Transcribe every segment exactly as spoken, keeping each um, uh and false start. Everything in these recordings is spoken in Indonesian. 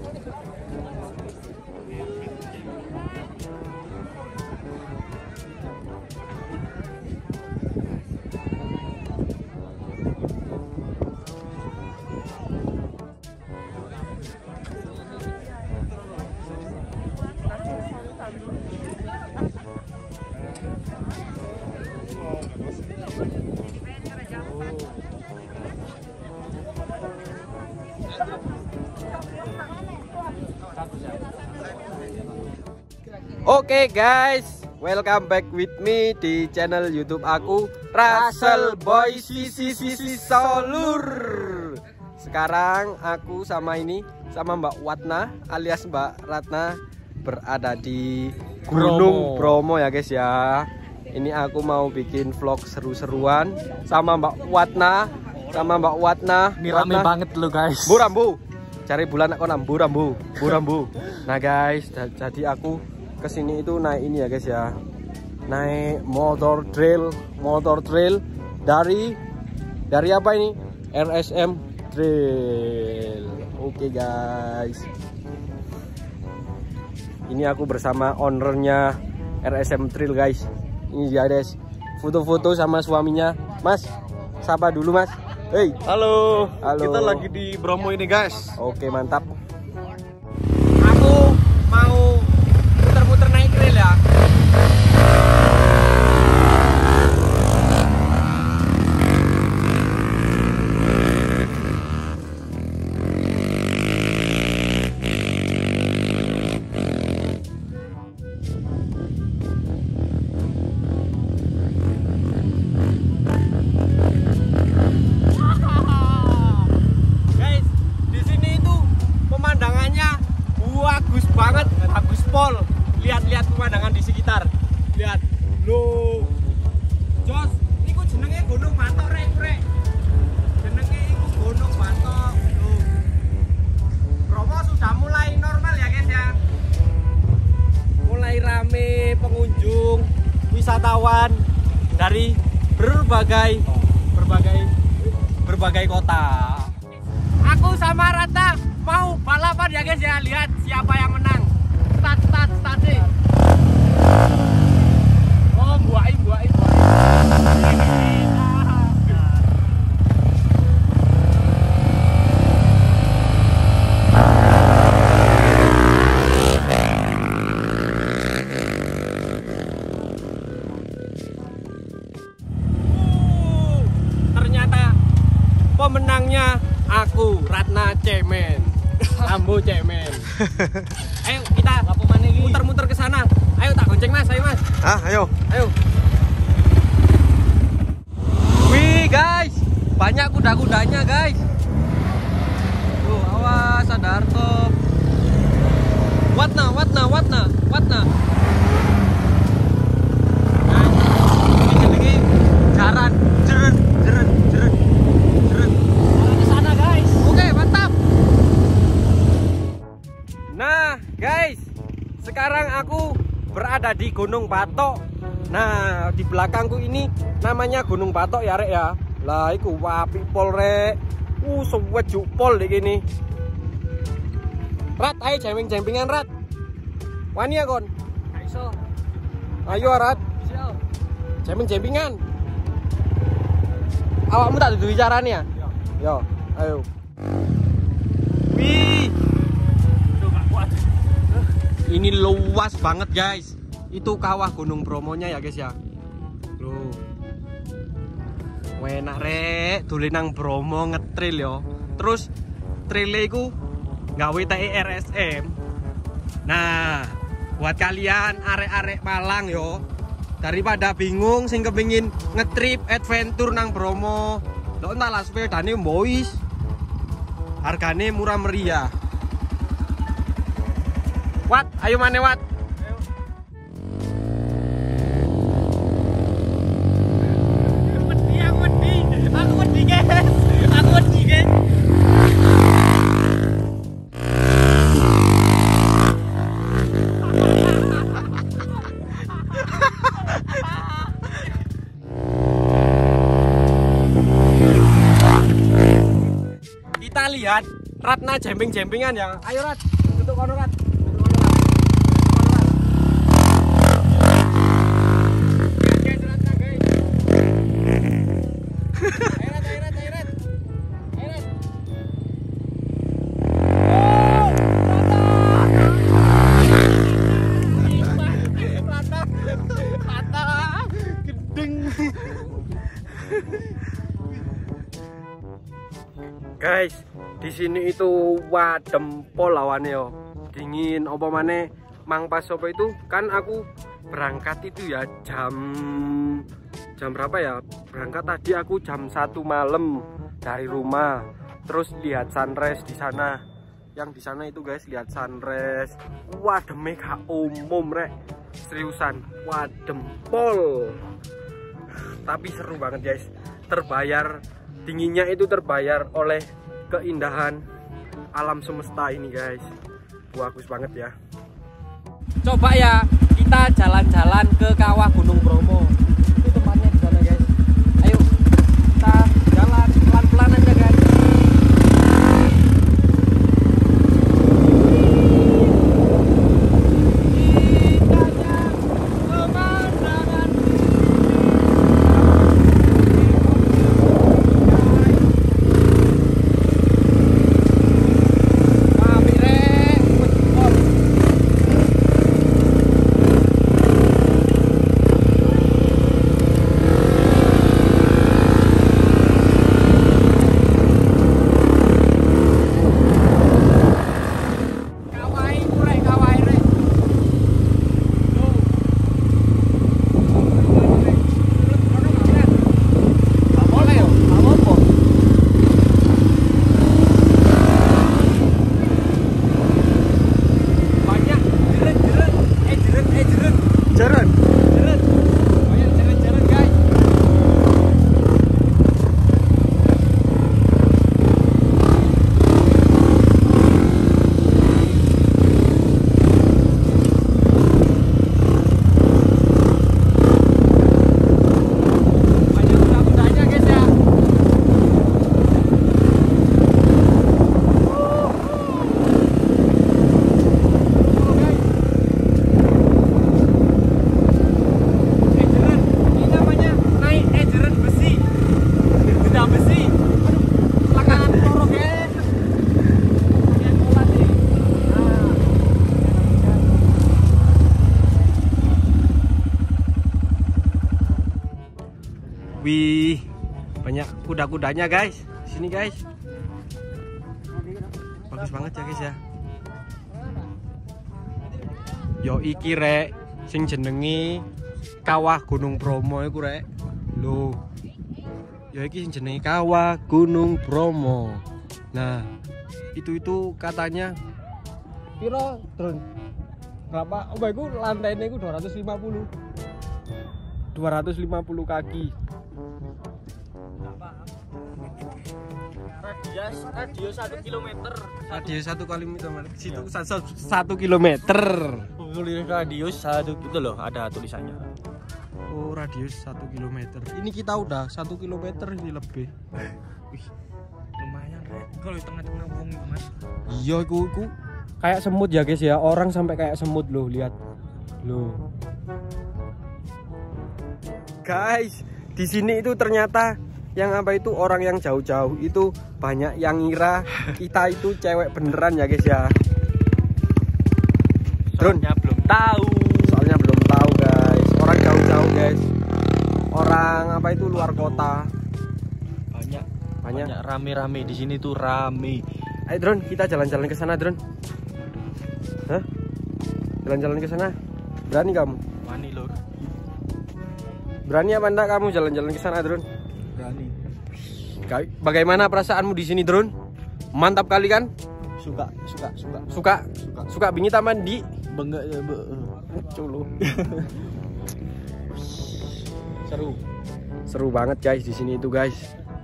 Oke okay guys, welcome back with me di channel YouTube aku, Russell Boy Sisi Sisi Solur. Sekarang aku sama ini sama Mbak Watna alias Mbak Ratna berada di Gunung Bromo, Bromo ya guys ya. Ini aku mau bikin vlog seru-seruan sama Mbak Watna, sama Mbak Watna. Ini rame banget lo guys. Bu Rambu, cari bulan aku nambu Rambu, Bu Rambu. Nah guys, jadi aku kesini itu naik ini ya guys ya, naik motor trail, motor trail dari dari apa ini? R S M Trail. Oke okay guys, ini aku bersama ownernya R S M Trail guys. Ini dia guys, foto-foto sama suaminya. Mas, sapa dulu mas. Hey, halo. Halo. Kita lagi di Bromo ini guys. Oke mantap. Aku mau muter-muter naik trail ya. Guys, di sini itu pemandangannya bagus banget, bagus pol. Lihat-lihat pemandangan di sekitar. Lihat. Loh. Jos, iku jenenge Gunung Batok rek, rek. Jenenge iku Gunung Batok. Loh. Bromo sudah mulai normal ya, guys ya. Mulai rame pengunjung, wisatawan dari berbagai berbagai berbagai kota. Aku sama Rata mau balapan ya, guys ya. Lihat siapa yang menang. Start, start, start deh. Oh, buain, buain, buain. Uh, ternyata pemenangnya aku, Ratna Cemen. Ambo Cemen. Ayo kita muter-muter ke sana. Ayo tak gonceng mas, ayo mas. Ah, ayo. Ayo. Wih guys, banyak kuda-kudanya guys. Tuh, awas ada Harto. Watna, Watna, Watna, Watna. Nah, ini jenenge jaran, jeren, jeren, jeren, jeren. Ke sana guys. Oke, mantap. Nah guys, sekarang aku berada di Gunung Batok. Nah di belakangku ini namanya Gunung Batok ya rek ya. Lah iku wapi pol rek. Uh suwet jupol dek ini. Rat ayo jemping-jempingan Rat. Wani ya kon. Aiso. Ayo Rat. Siap. Jemping-jempingan. Awakmu tak dudu carane ya? Yo, ayo. Wih. Ini luas banget guys. Itu kawah Gunung Bromonya ya guys ya. Loh. Enak rek, dolen nang Bromo ngetrail yo. Terus traile iku gawe T E R S M. Nah, buat kalian arek-arek Malang yo, daripada bingung sing kepengin ngetrip adventure nang Bromo, lho entah lah sepedane boys. Hargane murah meriah. Wat, ayo mana Wat? Ayo. Aku wedi, aku wedi, aku wedi guys, aku wedi guys. Kita lihat Ratna jemping-jempingan ya. Ayo Rat, untuk kono Rat. Guys, di sini itu wadempol lawannya yo. Dingin apa maneh mang pas apa itu kan aku berangkat itu ya jam jam berapa ya? Berangkat tadi aku jam satu malam dari rumah. Terus lihat sunrise di sana. Yang di sana itu guys, lihat sunrise. Wademe gak umum rek. Seriusan, wadempol. Tapi seru banget guys. Terbayar, dinginnya itu terbayar oleh keindahan alam semesta ini guys. Bagus banget ya. Coba ya kita jalan-jalan ke kawah Gunung Bromo. Itu tempatnya di sana guys. Ayo kita jalan pelan-pelan aja guys. Wih, banyak kuda-kudanya guys. Sini guys. Bagus banget ya guys ya. Yo iki rek sing jenengi Kawah Gunung Bromo iku rek. Lho. Yo iki sing jenengi Kawah Gunung Bromo. Nah, itu itu katanya piro, Drone? Berapa? Oh, iku lantainya iku dua ratus lima puluh. dua ratus lima puluh kaki. Radius radius satu kilometer. Radius satu kilometer. Situ satu, satu kilometer. Radius satu itu loh, ada tulisannya. Oh, radius satu kilometer. Ini kita udah satu kilometer ini lebih. Wih, lumayan Rek. Kalau di tengah-tengah wong Mas. Iya, iku iku kayak semut ya guys ya. Orang sampai kayak semut loh, lihat. Loh. Guys, di sini itu ternyata yang apa itu orang yang jauh-jauh itu banyak yang ngira kita itu cewek beneran ya guys ya. Soalnya belum tahu. Soalnya belum tahu guys. Orang jauh-jauh guys. Orang apa itu luar kota. Banyak Banyak, banyak rame-rame di sini tuh rame. Ayo Drone, kita jalan-jalan ke sana Drone. Hah? Jalan-jalan ke sana. Berani kamu? Wani lur. Berani apa enggak kamu jalan-jalan ke sana Drone? Berani. Bagaimana perasaanmu di sini Drone? Mantap kali kan? Suka, suka, suka. Suka? Suka. Suka bingit taman di Bengak ya, be. Culu. Seru. Seru banget guys di sini itu guys.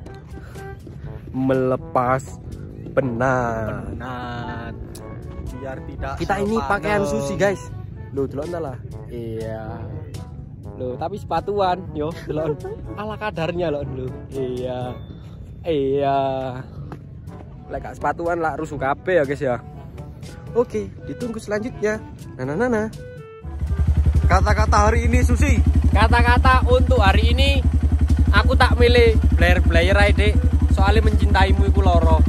Melepas penat. Penat. Biar tidak Kita ini sepanem. pakaian sushi guys. Loh, delok entah lah. Iya. Loh, tapi sepatuan, yo, delok. Ala kadarnya loh, loh. Iya. Iya. Lek gak sepatuan lah rusuh kabeh ya guys ya. Oke, ditunggu selanjutnya. Nah, nah, nah, nah. Kata-kata hari ini Susi. Kata-kata untuk hari ini, aku tak milih player-player ae, Dik. Soalnya mencintaimu iku loro.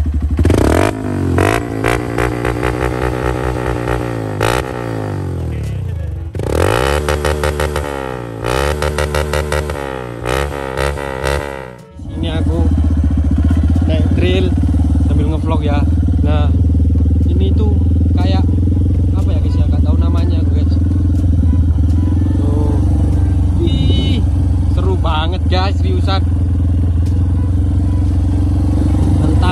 Ini aku naik trail sambil ngevlog ya. Nah, ini tuh kayak apa ya guys ya? Gak tahu namanya aku guys. Tuh, wih, seru banget guys, seriusan. Mantap.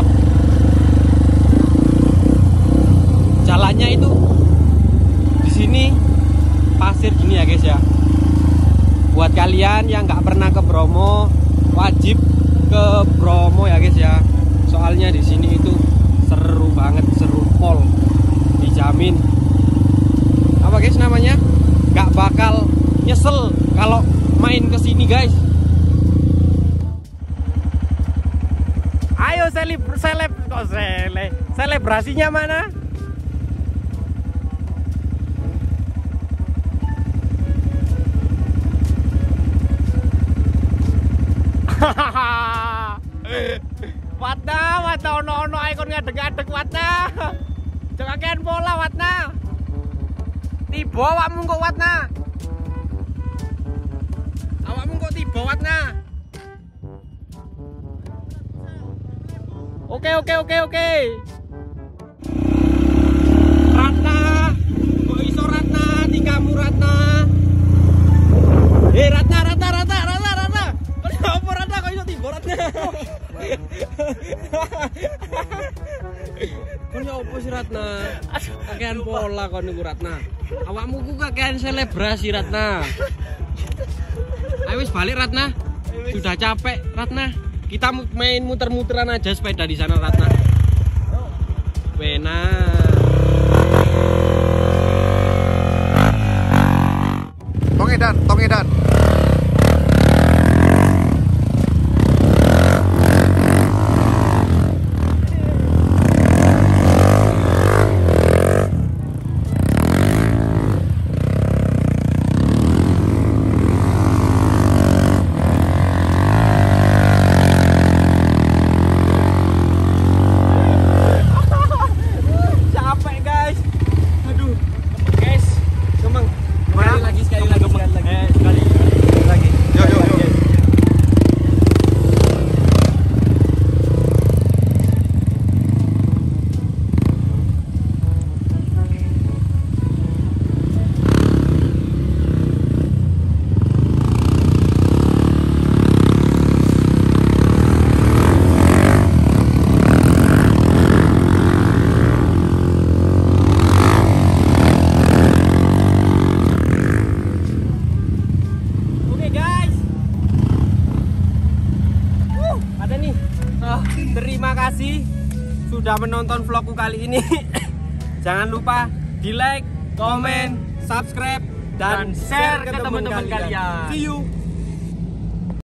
Jalannya itu di sini pasir gini ya guys ya. Buat kalian yang nggak pernah ke Bromo, wajib ke Bromo ya guys ya. Soalnya di sini itu seru banget, seru pol, dijamin. Apa guys namanya? Gak bakal nyesel kalau main ke sini guys. Ayo seleb seleb kok sele selebrasinya mana? Watna, watna ono-ono ikon ngadeg-ngadeg watna. Jangan kakean pola watna. Tiba awakmu kok watna. Awakmu kok tiba watna. Oke oke oke oke. Ratna, kok iso Ratna, tingkamu Ratna. Eh Ratna, Ratna, Ratna, Ratna, Ratna. Kenapa Ratna kok iso tiba Ratna? Kon yo opo sih Ratna? Kakean pola kon niku Ratna. Awakmu ku kakean selebrasi Ratna. Ayo wis balik Ratna. Sudah capek Ratna. Kita main muter-muteran aja sepeda di sana Ratna. Wena. Tongedan, Tongedan. Capek guys. Aduh. Guys, kemang. Sekali lagi, sekali lagi, sekali lagi. Eh, sekali lagi. Yo yo yo. Oke guys. Uh, ada nih. Oh, terima kasih sudah menonton vlogku kali ini. Jangan lupa di like, komen, subscribe, dan, Dan share share ke ke teman-teman teman-teman kalian. kalian. See you.